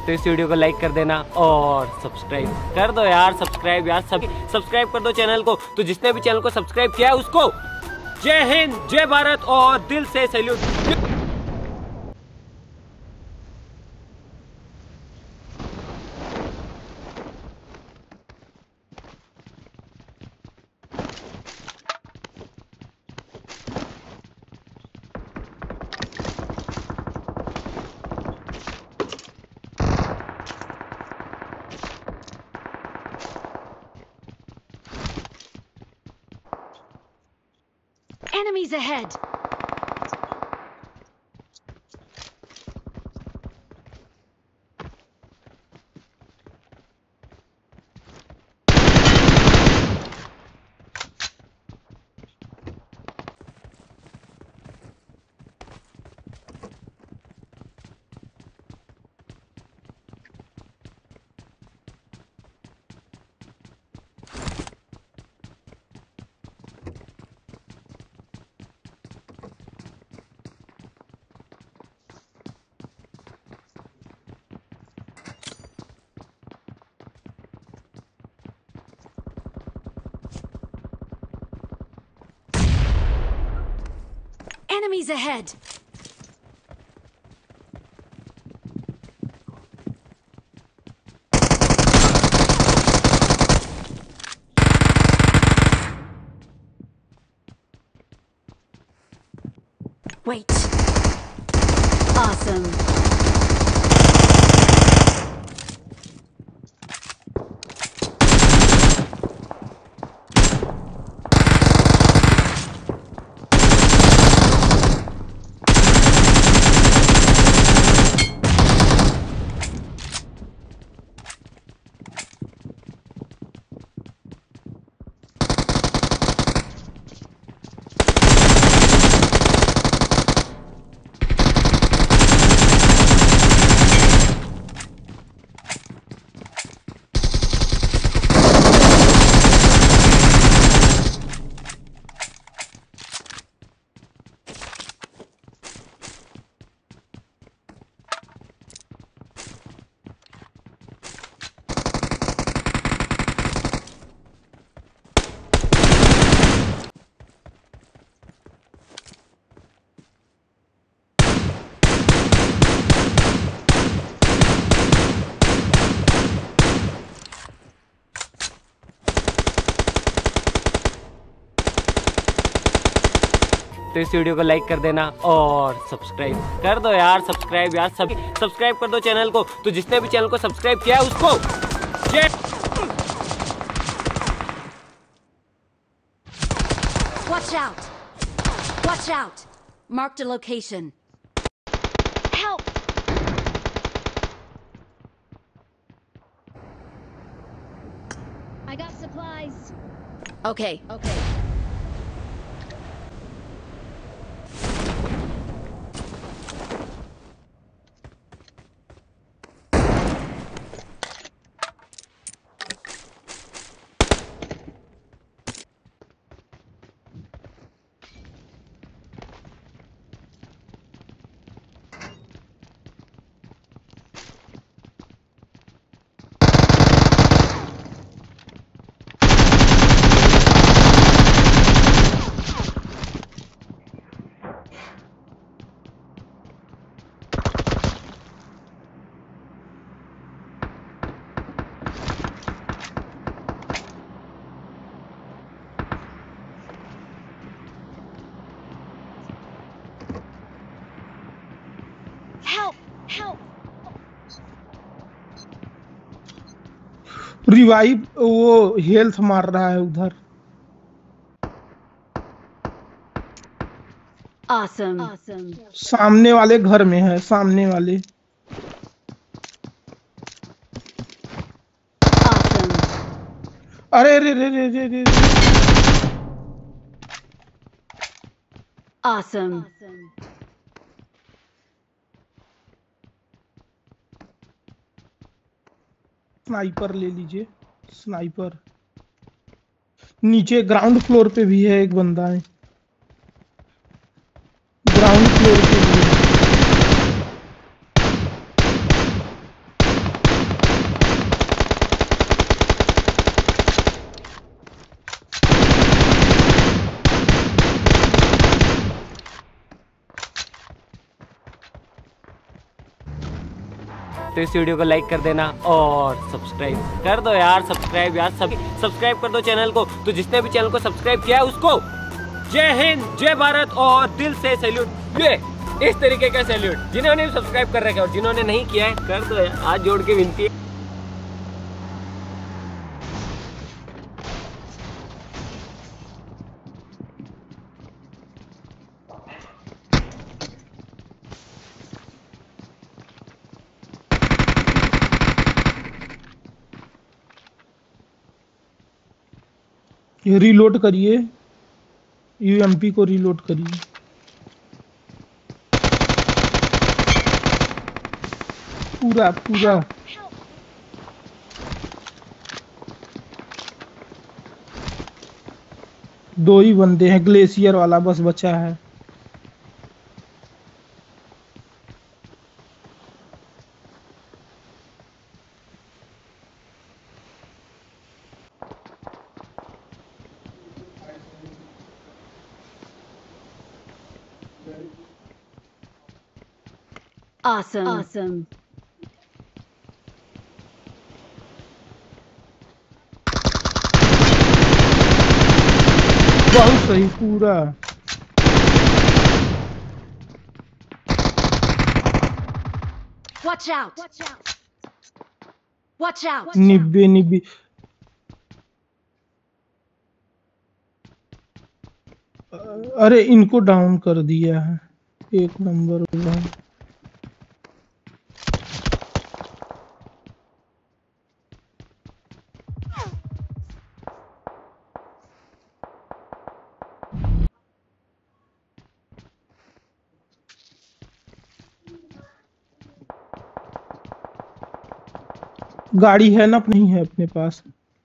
तो इस वीडियो को लाइक कर देना और सब्सक्राइब कर दो यार। सब्सक्राइब यार, सभी सब्सक्राइब कर दो चैनल को। तो जिसने भी चैनल को सब्सक्राइब किया है उसको जय हिंद, जय भारत और दिल से salute. Enemies ahead! Enemies ahead! Wait. Awesome. तो इस वीडियो को लाइक कर देना और सब्सक्राइब कर दो यार। सब्सक्राइब यार, सभी सब्सक्राइब कर दो चैनल को। तो जिसने भी चैनल को सब्सक्राइब किया है उसको जय। Watch out! Watch out! Marked a location. Help! I got supplies. Okay. Revive वो हेल्थ मार रहा है उधर। Awesome. सामने वाले घर में है, सामने वाले। Awesome. अरे रे रे रे रे रे। Awesome. स्नाइपर ले लीजिए, स्नाइपर। नीचे ग्राउंड फ्लोर पे भी है एक बंदा है, ग्राउंड फ्लोर पे भी है। तो इस वीडियो को लाइक कर देना और सब्सक्राइब कर दो यार। सब्सक्राइब यार, सभी सब्सक्राइब कर दो चैनल को। तो जिसने भी चैनल को सब्सक्राइब किया है उसको जय हिंद, जय भारत और दिल से सैल्यूट। ये इस तरीके का सैल्यूट। जिन्होंने भी सब्सक्राइब कर रखा है और जिन्होंने नहीं किया है कर दो यार, हाथ जोड़ के विनती है। ये रीलोड करिए, यूएमपी को रीलोड करिए। पूरा पूरा दो ही बंदे हैं, ग्लेशियर वाला बस बचा है। Awesome. Awesome. बहुत सही पूरा। Watch out. Watch out. निब्बे निब्बे। अरे इनको डाउन कर दिया है, एक नंबर हुआ। गाड़ी है ना, नहीं है अपने पास।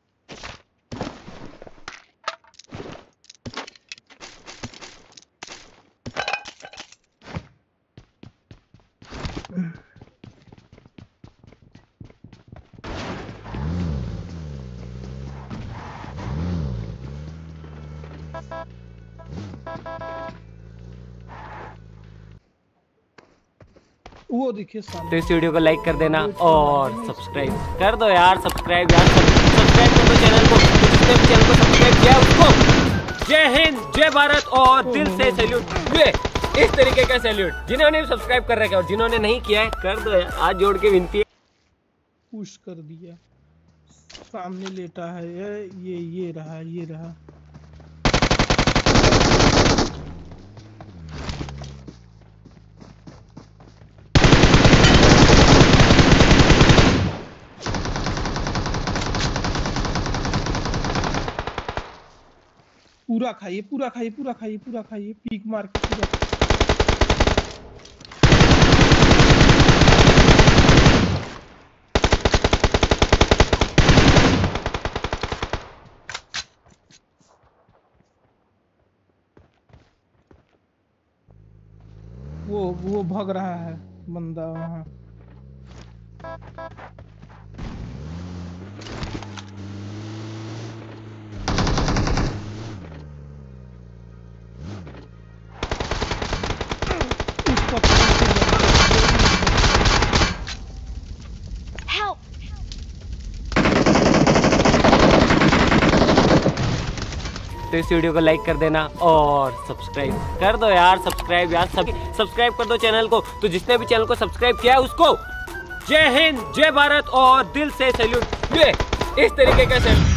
वो देखिए सामने। तो इस वीडियो को लाइक कर देना और सब्सक्राइब कर दो यार। सब्सक्राइब यार, सब्सक्राइब कर दो चैनल को। तो जिसने भी चैनल को सब्सक्राइब किया है उसको जय हिंद, जय भारत और दिल से सैल्यूट। ये इस तरीके का सैल्यूट। जिन्होंने भी सब्सक्राइब कर रखा है और जिन्होंने नहीं किया है कर दो यार, हाथ जोड़ के विनती है। पुश कर दिया, सामने लेटा है ये रहा, ये रहा। पूरा खाइए, पूरा खाइए, पूरा खाइए, पूरा खाइए, पीक मार के पूरा। वो भाग रहा है बंदा वहां। Help. तो इस वीडियो को लाइक कर देना और सब्सक्राइब कर दो यार। सब्सक्राइब यार, सभी सब्सक्राइब कर दो चैनल को। तो जिसने भी चैनल को सब्सक्राइब किया है उसको जय हिंद, जय भारत और दिल से सैल्यूट। ये इस तरीके का सैल्यूट।